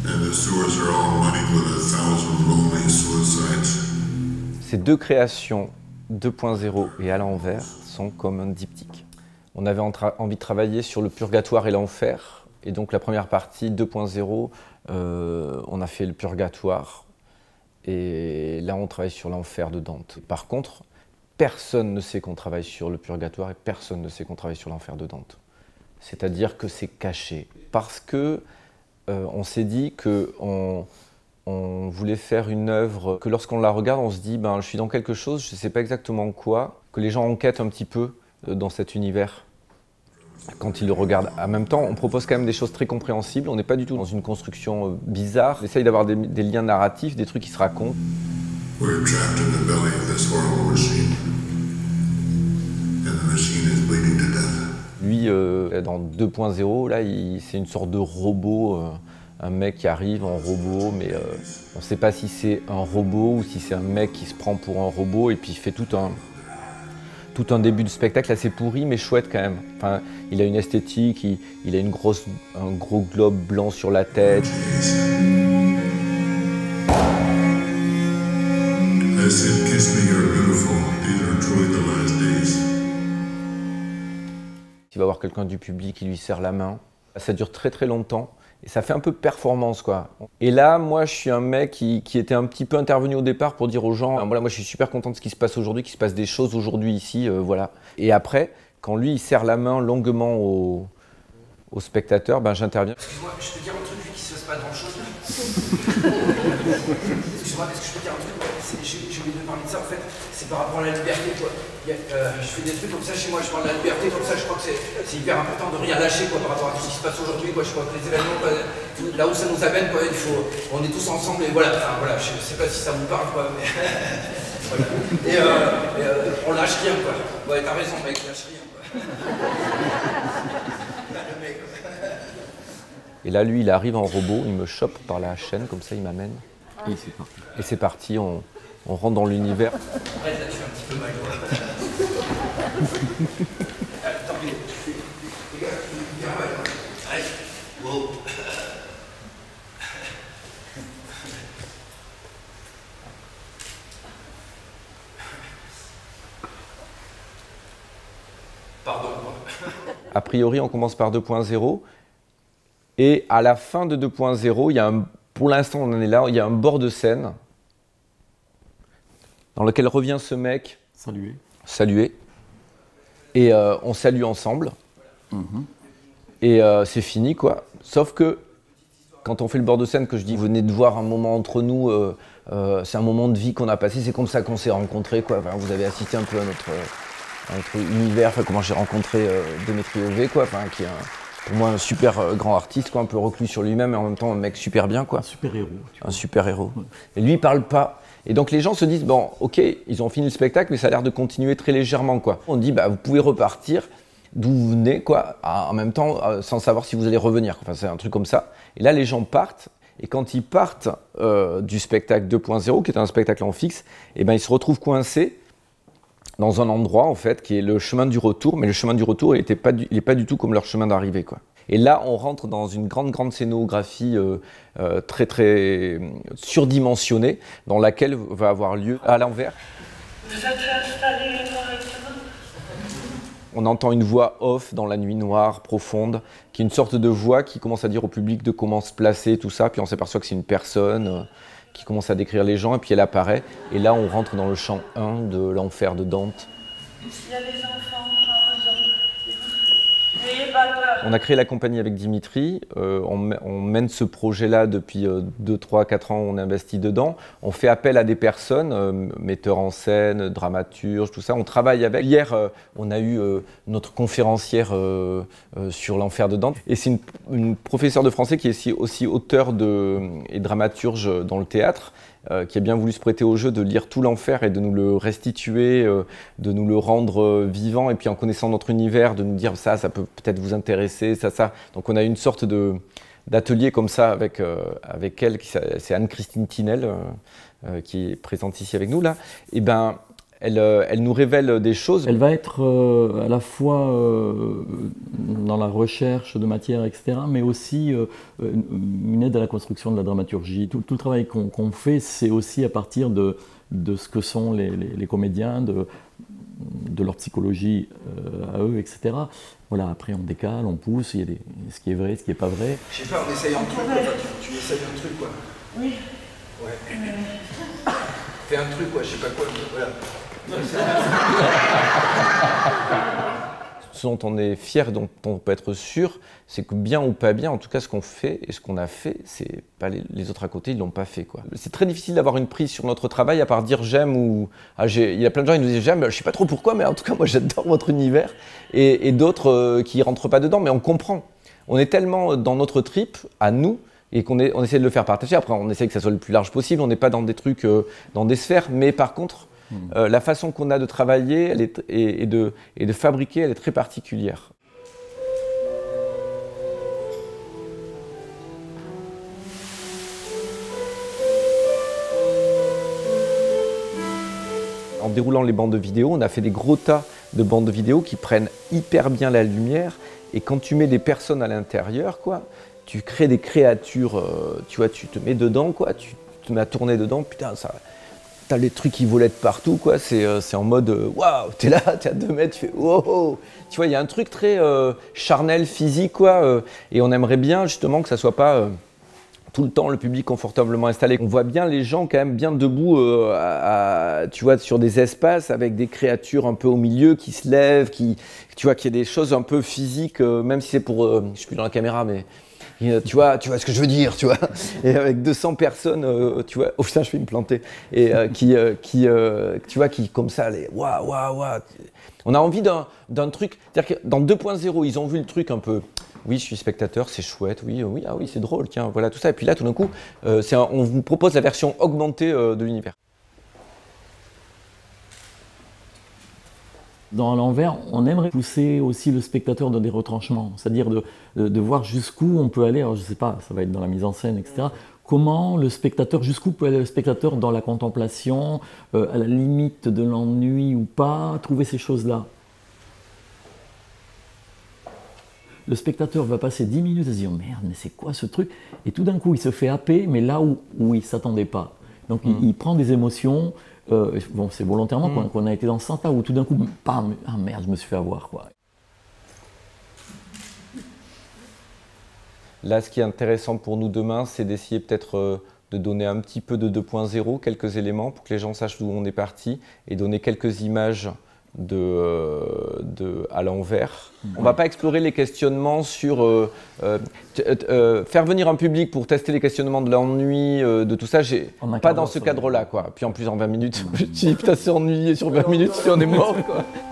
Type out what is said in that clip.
Ces deux créations, 2.0 et à l'envers, sont comme un diptyque. On avait envie de travailler sur le purgatoire et l'enfer, et donc la première partie, 2.0, on a fait le purgatoire, et là on travaille sur l'enfer de Dante. Par contre, personne ne sait qu'on travaille sur le purgatoire et personne ne sait qu'on travaille sur l'enfer de Dante. C'est-à-dire que c'est caché. Parce que on s'est dit qu'on voulait faire une œuvre que lorsqu'on la regarde, on se dit ben, je suis dans quelque chose, je ne sais pas exactement quoi, que les gens enquêtent un petit peu dans cet univers quand ils le regardent. En même temps, on propose quand même des choses très compréhensibles, on n'est pas du tout dans une construction bizarre. On essaye d'avoir des liens narratifs, des trucs qui se racontent. We're trapped in the belly of this horrible machine. And the machine is bleeding to death. Lui, dans 2.0, là, c'est une sorte de robot, un mec qui arrive en robot, mais on ne sait pas si c'est un robot ou si c'est un mec qui se prend pour un robot et puis il fait tout un début de spectacle assez pourri, mais chouette quand même. Enfin, il a une esthétique, il a un gros globe blanc sur la tête. Il va voir quelqu'un du public qui lui serre la main. Ça dure très très longtemps et ça fait un peu performance quoi. Et là, moi je suis un mec qui était un petit peu intervenu au départ pour dire aux gens voilà, moi je suis super content de ce qui se passe aujourd'hui, qu'il se passe des choses aujourd'hui ici, voilà. Et après, quand lui il serre la main longuement au spectateur, ben j'interviens. Excuse-moi, je peux dire un truc vu qu'il se passe pas grand chose là. Excuse-moi, est-ce que je peux dire un truc? J'ai oublié de parler de ça en fait, c'est par rapport à la liberté quoi. Je fais des trucs comme ça chez moi, je parle de la liberté comme ça, je crois que c'est hyper important de rien lâcher quoi, par rapport à tout ce qui se passe aujourd'hui quoi. Je crois que les événements, quoi, là où ça nous amène quoi, on est tous ensemble et voilà, enfin voilà, je sais pas si ça vous parle quoi, mais voilà. Et on lâche rien quoi. Ouais, t'as raison mec, lâche rien quoi. Là, le mec, quoi. Et là lui il arrive en robot, il me chope par la chaîne comme ça, il m'amène. Et c'est parti, on rentre dans l'univers. Ouais, là tu fais un petit peu mal quoi. Tant pis. Les gars, bien mal. Allez, wow. Pardon quoi. A priori, on commence par 2.0 et à la fin de 2.0, il y a pour l'instant on en est là, il y a un bord de scène dans lequel revient ce mec saluer et on salue ensemble et c'est fini quoi. Sauf que quand on fait le bord de scène, que je dis vous venez de voir un moment entre nous, c'est un moment de vie qu'on a passé, c'est comme ça qu'on s'est rencontrés quoi. Enfin, vous avez assisté un peu à notre univers, enfin, comment j'ai rencontré Dimitri Ové quoi, enfin, qui est pour moi un super grand artiste quoi, un peu reclus sur lui-même et en même temps un mec super bien quoi. Un super héros. Ouais. Et lui il parle pas. Et donc les gens se disent bon ok, ils ont fini le spectacle mais ça a l'air de continuer très légèrement quoi. On dit bah vous pouvez repartir d'où vous venez quoi, en même temps sans savoir si vous allez revenir. Enfin c'est un truc comme ça. Et là les gens partent et quand ils partent du spectacle 2.0 qui est un spectacle en fixe, et ben ils se retrouvent coincés dans un endroit en fait qui est le chemin du retour, mais le chemin du retour il est pas du tout comme leur chemin d'arrivée quoi. Et là on rentre dans une grande scénographie très très surdimensionnée dans laquelle va avoir lieu à l'envers. Vous êtes installé correctement? On entend une voix off dans la nuit noire profonde, qui est une sorte de voix qui commence à dire au public de comment se placer, tout ça, puis on s'aperçoit que c'est une personne qui commence à décrire les gens, et puis elle apparaît, et là on rentre dans le chant 1 de l'enfer de Dante. Il y a des enfants, n'ayez pas peur. On a créé la compagnie avec Dimitri, on mène ce projet-là depuis 2, 3, 4 ans, on investit dedans. On fait appel à des personnes, metteurs en scène, dramaturges, tout ça, on travaille avec. Hier, on a eu notre conférencière sur l'enfer de Dante. Et c'est une professeure de français qui est aussi auteure et dramaturge dans le théâtre, qui a bien voulu se prêter au jeu de lire tout l'enfer et de nous le restituer, de nous le rendre vivant, et puis en connaissant notre univers, de nous dire ça peut peut-être vous intéresser, ça. Donc on a une sorte d'atelier comme ça avec elle, c'est Anne-Christine Tinel, qui est présente ici avec nous là. Et ben, Elle nous révèle des choses. Elle va être à la fois dans la recherche de matière, etc., mais aussi une aide à la construction de la dramaturgie. Tout le travail qu'on fait, c'est aussi à partir de ce que sont les comédiens, de leur psychologie à eux, etc. Voilà, après on décale, on pousse, il y a ce qui est vrai, ce qui n'est pas vrai. Je sais pas, on essaye un truc, quoi. Tu essayes un truc, quoi. Oui. Ouais. Fais un truc, quoi, je sais pas quoi, mais voilà. Ce dont on est fier, dont on peut être sûr, c'est que bien ou pas bien, en tout cas ce qu'on fait et ce qu'on a fait, c'est pas les autres à côté, ils l'ont pas fait, quoi. C'est très difficile d'avoir une prise sur notre travail à part dire j'aime ou... il y a plein de gens qui nous disent j'aime, je sais pas trop pourquoi, mais en tout cas moi j'adore votre univers, et d'autres qui rentrent pas dedans, mais on comprend. On est tellement dans notre trip, à nous, et qu'on essaie de le faire partager. Après on essaie que ça soit le plus large possible, on n'est pas dans des trucs, dans des sphères, mais par contre, la façon qu'on a de travailler et de fabriquer, elle est très particulière. En déroulant les bandes vidéo, on a fait des gros tas de bandes vidéo qui prennent hyper bien la lumière, et quand tu mets des personnes à l'intérieur, quoi, tu crées des créatures, tu vois, tu te mets dedans, quoi, tu te mets à tourner dedans, putain, ça... T'as les trucs qui volent de partout, quoi. C'est en mode waouh, t'es là, t'es à 2 mètres, tu fais wow. Tu vois, il y a un truc très charnel, physique, quoi. Et on aimerait bien justement que ça soit pas tout le temps le public confortablement installé. On voit bien les gens quand même bien debout, tu vois, sur des espaces avec des créatures un peu au milieu qui se lèvent, tu vois, qu'il y a des choses un peu physiques, même si c'est pour, je suis plus dans la caméra, mais. Tu vois ce que je veux dire, tu vois. Et avec 200 personnes, tu vois, oh putain, je vais me planter. Et tu vois, qui comme ça, les waouh, waouh, waouh. On a envie d'un truc, c'est-à-dire que dans 2.0, ils ont vu le truc un peu. Oui, je suis spectateur, c'est chouette, oui, ah oui, c'est drôle, tiens, voilà tout ça. Et puis là, tout d'un coup, on vous propose la version augmentée de l'univers. Dans À l'envers, on aimerait pousser aussi le spectateur dans des retranchements, c'est-à-dire de voir jusqu'où on peut aller, alors je ne sais pas, ça va être dans la mise en scène, etc. Comment le spectateur, jusqu'où peut aller le spectateur dans la contemplation, à la limite de l'ennui ou pas, trouver ces choses-là. Le spectateur va passer 10 minutes à se dire « Merde, mais c'est quoi ce truc ?» Et tout d'un coup, il se fait happer, mais là où il ne s'attendait pas. Donc il prend des émotions. Bon, c'est volontairement qu'on a été dans ce sens-là, où tout d'un coup, bam, ah merde, je me suis fait avoir, quoi. Là, ce qui est intéressant pour nous demain, c'est d'essayer peut-être de donner un petit peu de 2.0, quelques éléments pour que les gens sachent d'où on est parti, et donner quelques images à l'envers. On ne va pas explorer les questionnements sur faire venir un public pour tester les questionnements de l'ennui, de tout ça, pas dans ce cadre-là, quoi. Puis en plus en 20 minutes, je me dis putain, c'est ennuyé sur 20 minutes, si on est mort, quoi.